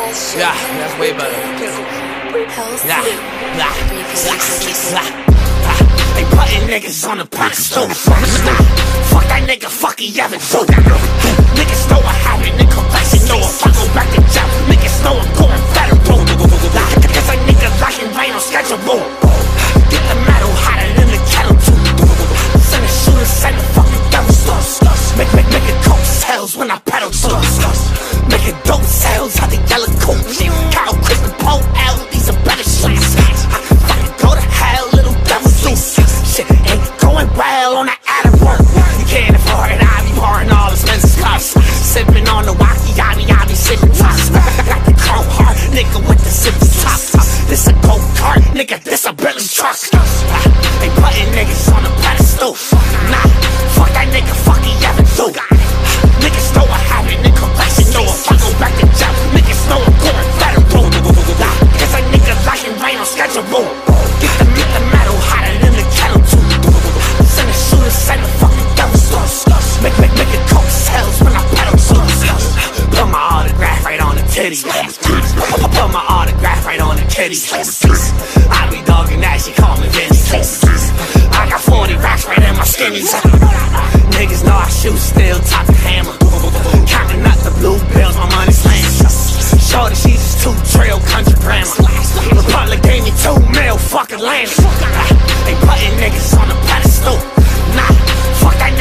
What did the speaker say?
Yeah, that's way better. They putting niggas on the pedestal. Fuck that nigga, fuck he ever do. Niggas know I have it, nigga, they know if I go back to jail. Niggas know I'm going federal. Cause a nigga locking rain on schedule. Get the metal hotter than the kettle too. Send a shooter, send the fucking devil. Make it cold sales when I pedal too. Make it dope sales out the yellow coat. Cow, Chris, and Paul L, these are better shoes. Fucking go to hell, little devil juice. Shit ain't going well on the ad work. You can't afford it, I be pouring all expensive cups. Sipping on the walkie, I be sipping tops. Got the chrome heart, nigga with the sipping top. This a go-kart, nigga, this a Bentley truck. They putting niggas on the pedestal. Nah, fuck that nigga, fuck he ever do. Niggas know I have it, nigga, they know if I go back to jail. Niggas know I'm going federal. Cause a nigga locking rain on schedule. Get the metal hotter than the kettle too. Send a shooter, send a fucking devil. Make it cold sales when I pedal too. Put my autograph right on the titty. Put my autograph right on the kitty. I be dogging that, she call me Vince. I got 40 racks right in my skinnies. Niggas know I shoot still, top the hammer. Counting up the blue bills, my money slams. Shorty, she's just 2 trail country grandma. Republic gave me 2 mil fucking land. They putting niggas on the pedestal. Nah, fuck that